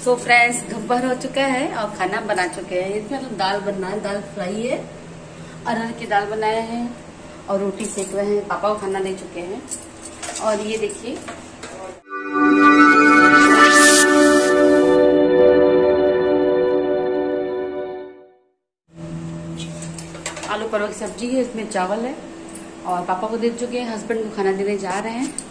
So friends दोपहर हो चुका है और खाना बना चुके हैं। इसमें मतलब दाल बनना है, दाल फ्राई है, अरहर की दाल बनाए हैं और रोटी सेक रहे हैं। पापा को खाना दे चुके हैं। और ये देखिए आलू परवल की सब्जी है, इसमें चावल है और पापा को दे चुके हैं। हस्बैंड को खाना देने जा रहे हैं।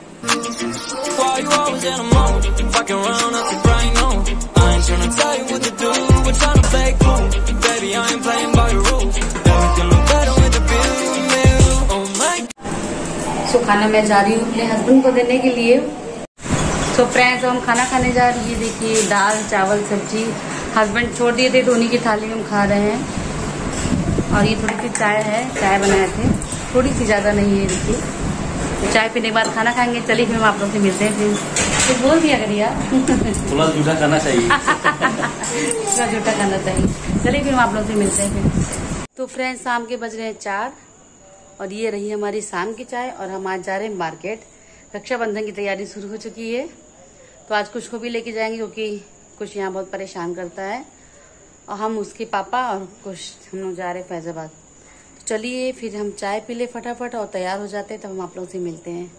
सो खाना मैं जा रही हूँ अपने हस्बैंड को देने के लिए। सो फ्रेंड्स हम खाना खाने जा रही है। देखिए दाल चावल सब्जी हस्बैंड छोड़ दिए थे तो उन्हीं की थाली में हम खा रहे हैं। और ये थोड़ी सी चाय है, चाय बनाए थे, थोड़ी सी ज्यादा नहीं है। देखिए तो चाय पीने के बाद खाना खाएंगे। चलिए फिर हम आप लोग से मिलते हैं। फिर तो बोल दिया करिए थोड़ा जूठा खाना चाहिए। थोड़ा जूठा खाना चाहिए। चलिए फिर हम आप लोग से मिलते हैं फिर। तो फ्रेंड्स शाम के बज रहे हैं 4 और ये रही हमारी शाम की चाय। और हम आज जा रहे हैं मार्केट। रक्षाबंधन की तैयारी शुरू हो चुकी है तो आज कुछ को भी लेके जाएंगे क्योंकि कुछ यहाँ बहुत परेशान करता है। और हम उसके पापा और कुछ हम लोग जा रहे हैं फैजाबाद। तो चलिए फिर हम चाय पी ले फटाफट और तैयार हो जाते हैं। तब हम आप लोगों से मिलते हैं।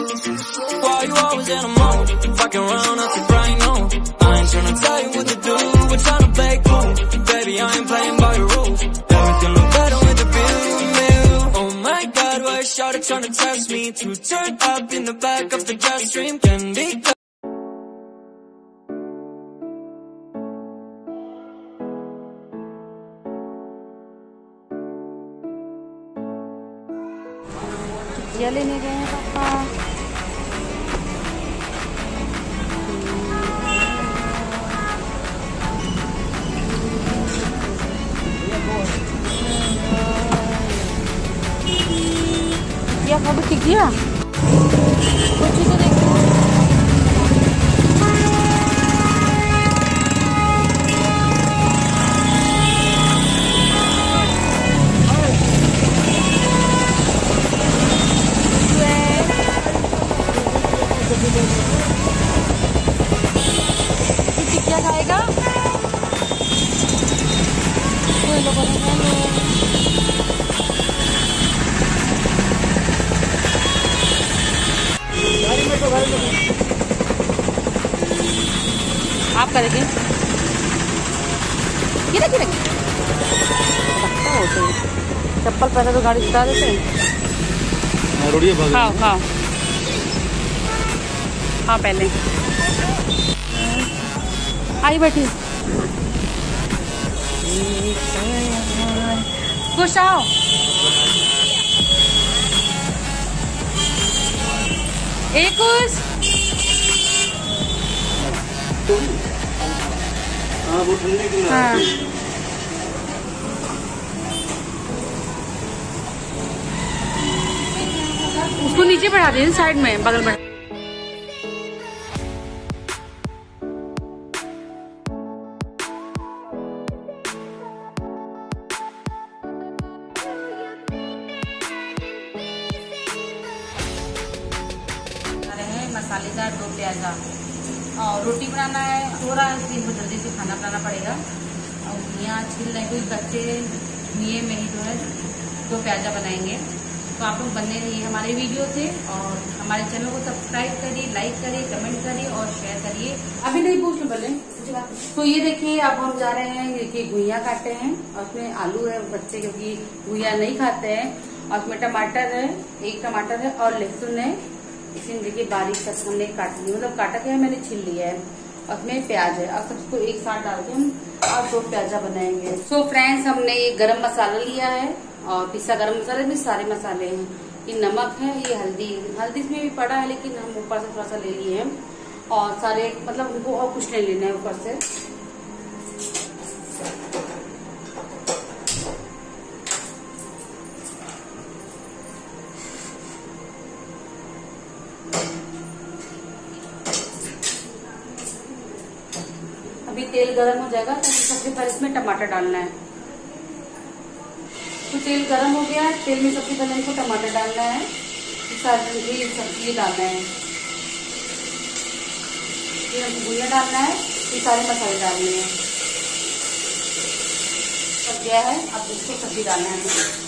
क्या लेने गए हैं पापा? क्या फोटो खींच दिया? कुछ चीजें देखो। क्या खाएगा? आप करेंगे? चप्पल पहले तो गाड़ी उतार देते हैं। खाओ खाओ हाँ पहले आई बैठी। खुश आओ। एक खुश। हाँ उसको नीचे बढ़ा दीजिए साइड में बगल में। मसालेदार 2 प्याजा और रोटी बनाना है। थोड़ा दिन को जल्दी से खाना बनाना पड़ेगा। और यहाँ छिल रहे कोई कच्चे धुए में ही जो है 2 प्याजा बनाएंगे। तो आप लोग बनने रहिए हमारे वीडियो से और हमारे चैनल को सब्सक्राइब करिए, लाइक करिए, कमेंट करिए और शेयर करिए। अभी नहीं पूछ बोले। तो ये देखिए अब हम जा रहे हैं। देखिए गुइया काटे हैं और उसमें आलू है बच्चे क्योंकि गुइया नहीं खाते हैं। और उसमें टमाटर है, 1 टमाटर है और लहसुन है। इसमें देखिए बारीक सा हमने काट लिया, मतलब काटा क्या है मैंने छील लिया है। और उसमें प्याज है। अब सबको एक साथ डाल के हम और 2 प्याजा बनाएंगे। सो फ्रेंड्स हमने ये गरम मसाला लिया है और पिसा गरम मसाले में सारे मसाले हैं। ये नमक है, ये हल्दी इसमें भी पड़ा है लेकिन हम ऊपर से थोड़ा सा ले लिए हैं। और सारे मतलब उनको और कुछ नहीं लेना है ऊपर से। अभी तेल गरम हो जाएगा तो सबसे पहले इसमें टमाटर डालना है। तो तेल गरम हो गया, तेल में सबसे पहले हमको टमाटर डालना है, सब्जी डालना है, फिर हमको गुइया डालना है ये सारे मसाले डालने हैं। पक गया है, अब इसको सब्जी डालना है।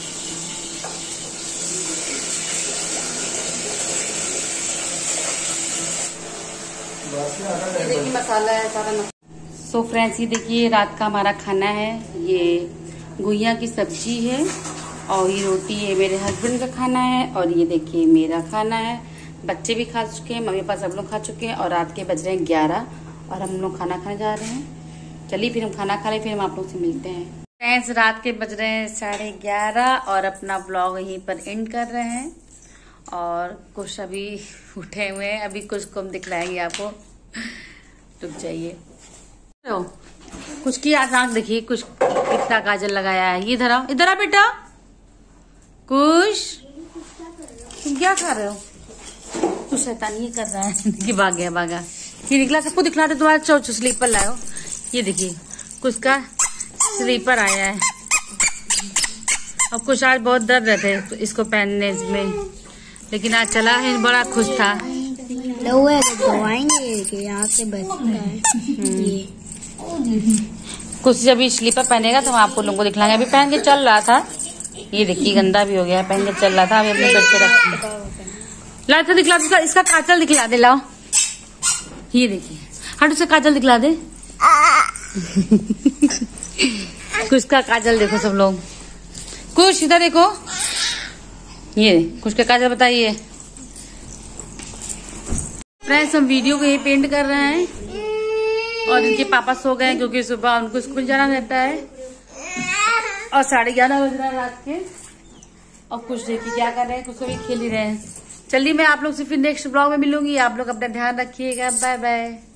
ये देखिए मसाला है सारा। सो फ्रेंड्स, ये देखिए रात का हमारा खाना है। ये गुइया की सब्जी है और ये रोटी है मेरे हस्बैंड का खाना है, और ये देखिए मेरा खाना है। बच्चे भी खा चुके हैं, मम्मी पापा सब लोग खा चुके हैं, और रात के बज रहे हैं 11 और हम लोग खाना खाने जा रहे हैं। चलिए फिर हम खाना खा लें, फिर हम आप लोग से मिलते हैं। फ्रेंड्स, रात के बज रहे हैं 11:30 और अपना ब्लॉग यहीं पर एंड कर रहे हैं। और कुछ अभी उठे हुए हैं, अभी कुछ को हम दिखलाएंगे आपको, रुक जाइए। कुछ की आंख देखिए, कुछ कितना काजल लगाया है। ये इधर आ बेटा, कुछ तुम क्या खा रहे हो? कुछ शैतानी कर रहा है कि भागा। ये निकला, सबको दिखलाते तुम्हारा चौचो स्लीपर लाओ। ये देखिए कुछ का स्लीपर आया है, और कुछ आज बहुत दर्द रहते तो इसको पहनने में, लेकिन आज चला है, बड़ा खुश था। यहाँ से बचता है। कुछ जब स्लीपर पहनेगा तो हम आपको लोगों को दिखलाएंगे। अभी पहन के चल रहा था, ये देखिए गंदा भी हो गया, पहन के चल रहा था। अभी अपने बेड पे रख ला, तो दिखला दे, इसका काजल दिखला दे, लाओ। ये देखिए हट से काजल दिखला दे। कुछ का काजल देखो सब लोग, कुछ इधर देखो, ये कुछ का काजल बताइए। फ्रेंड्स, हम वीडियो को यही पेंट कर रहे हैं, और इनके पापा सो गए क्योंकि सुबह उनको स्कूल जाना रहता है, और 11:30 बज रहा है रात के। और कुछ देखिए क्या कर रहे हैं, कुछ को भी खेल ही रहे हैं। चलिए मैं आप लोग से फिर नेक्स्ट ब्लॉग में मिलूंगी। आप लोग अपना ध्यान रखिएगा, बाय बाय।